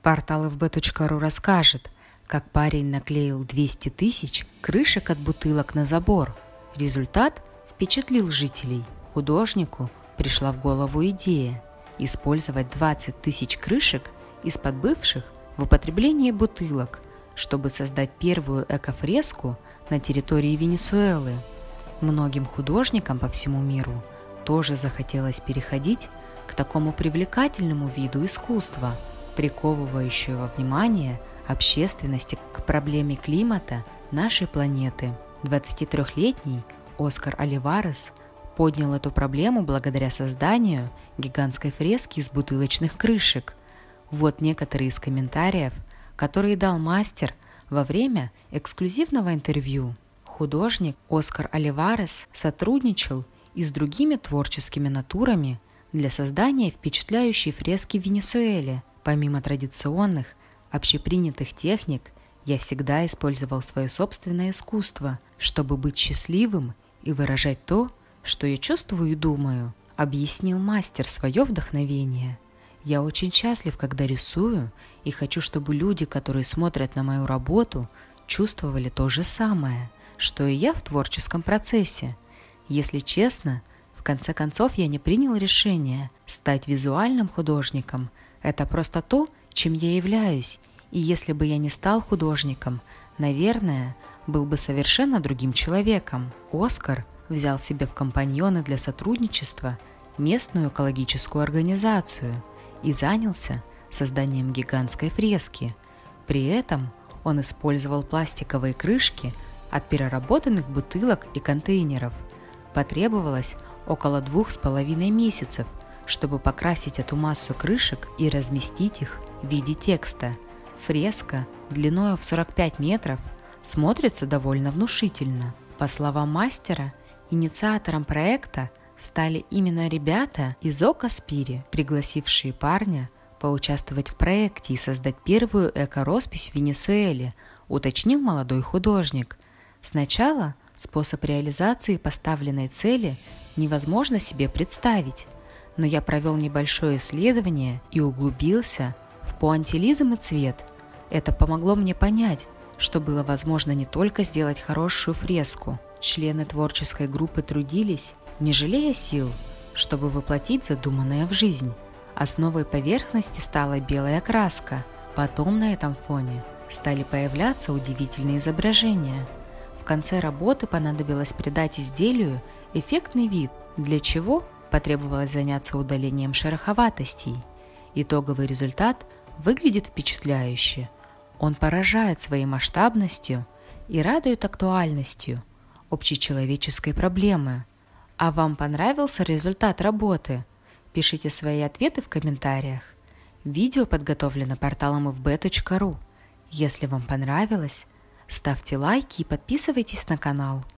Портал fb.ru расскажет, как парень наклеил 200 тысяч крышек от бутылок на забор. Результат впечатлил жителей. Художнику пришла в голову идея использовать 20 тысяч крышек из-под бывших в употреблении бутылок, чтобы создать первую экофреску на территории Венесуэлы. Многим художникам по всему миру тоже захотелось переходить к такому привлекательному виду искусства, приковывающего внимание общественности к проблеме климата нашей планеты. 23-летний Оскар Оливарес поднял эту проблему благодаря созданию гигантской фрески из бутылочных крышек. Вот некоторые из комментариев, которые дал мастер во время эксклюзивного интервью. Художник Оскар Оливарес сотрудничал и с другими творческими натурами для создания впечатляющей фрески в Венесуэле. Помимо традиционных, общепринятых техник, я всегда использовал свое собственное искусство, чтобы быть счастливым и выражать то, что я чувствую и думаю, объяснил мастер свое вдохновение. Я очень счастлив, когда рисую, и хочу, чтобы люди, которые смотрят на мою работу, чувствовали то же самое, что и я в творческом процессе. Если честно, в конце концов я не принял решение стать визуальным художником. Это просто то, чем я являюсь, и если бы я не стал художником, наверное, был бы совершенно другим человеком. Оскар взял себе в компаньоны для сотрудничества местную экологическую организацию и занялся созданием гигантской фрески. При этом он использовал пластиковые крышки от переработанных бутылок и контейнеров. Потребовалось около 2,5 месяцев, чтобы покрасить эту массу крышек и разместить их в виде текста. Фреска длиной в 45 метров смотрится довольно внушительно. По словам мастера, инициатором проекта стали именно ребята из Окаспири, пригласившие парня поучаствовать в проекте и создать первую эко-роспись в Венесуэле, уточнил молодой художник. Сначала способ реализации поставленной цели невозможно себе представить, но я провел небольшое исследование и углубился в пуантилизм и цвет. Это помогло мне понять, что было возможно не только сделать хорошую фреску. Члены творческой группы трудились, не жалея сил, чтобы воплотить задуманное в жизнь. Основой поверхности стала белая краска. Потом на этом фоне стали появляться удивительные изображения. В конце работы понадобилось придать изделию эффектный вид, для чего потребовалось заняться удалением шероховатостей. Итоговый результат выглядит впечатляюще. Он поражает своей масштабностью и радует актуальностью общечеловеческой проблемы. А вам понравился результат работы? Пишите свои ответы в комментариях. Видео подготовлено порталом fb.ru. Если вам понравилось, ставьте лайки и подписывайтесь на канал.